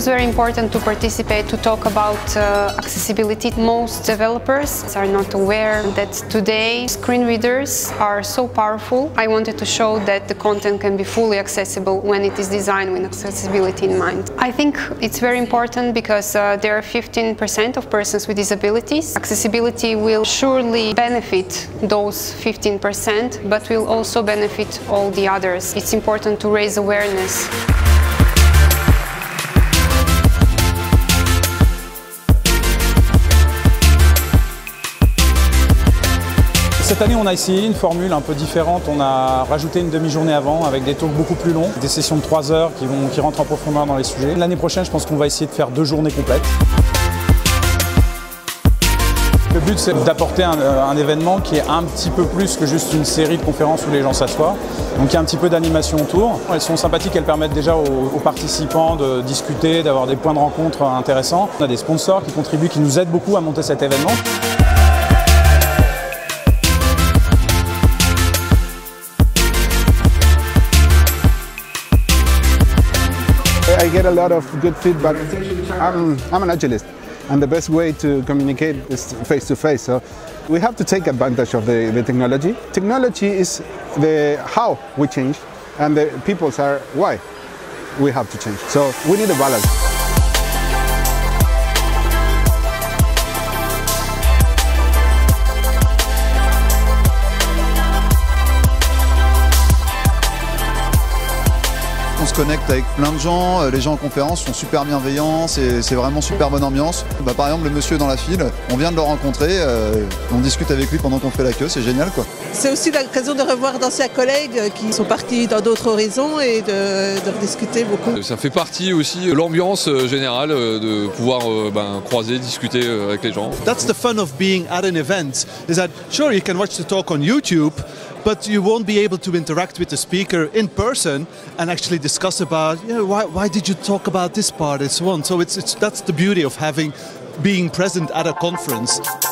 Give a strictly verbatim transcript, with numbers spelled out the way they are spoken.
was very important to participate, to talk about uh, accessibility. Most developers are not aware that today screen readers are so powerful. I wanted to show that the content can be fully accessible when it is designed with accessibility in mind. I think it's very important because uh, there are fifteen percent of persons with disabilities. Accessibility will surely benefit those fifteen percent, but will also benefit all the others. It's important to raise awareness. Cette année, on a essayé une formule un peu différente. On a rajouté une demi-journée avant avec des talks beaucoup plus longs, des sessions de trois heures qui, vont, qui rentrent en profondeur dans les sujets. L'année prochaine, je pense qu'on va essayer de faire deux journées complètes. Le but, c'est d'apporter un, un événement qui est un petit peu plus que juste une série de conférences où les gens s'assoient. Donc il y a un petit peu d'animation autour. Elles sont sympathiques, elles permettent déjà aux, aux participants de discuter, d'avoir des points de rencontre intéressants. On a des sponsors qui contribuent, qui nous aident beaucoup à monter cet événement. I get a lot of good feedback. I'm, I'm an agilist, and the best way to communicate is face to face. So we have to take advantage of the, the technology. Technology is the how we change, and the peoples are why we have to change. So we need a balance. On se connecte avec plein de gens, les gens en conférence sont super bienveillants, c'est vraiment super bonne ambiance. Bah, par exemple, le monsieur dans la file, on vient de le rencontrer, euh, on discute avec lui pendant qu'on fait la queue, c'est génial quoi. C'est aussi l'occasion de revoir d'anciens collègues qui sont partis dans d'autres horizons et de, de rediscuter beaucoup. Ça fait partie aussi de l'ambiance générale, de pouvoir ben, croiser, discuter avec les gens. That's the fun of being at an event, is that sure you can watch the talk on YouTube, but you won't be able to interact with the speaker in person and actually discuss about, you know, why, why did you talk about this part and so on. So it's, it's, that's the beauty of having, being present at a conference.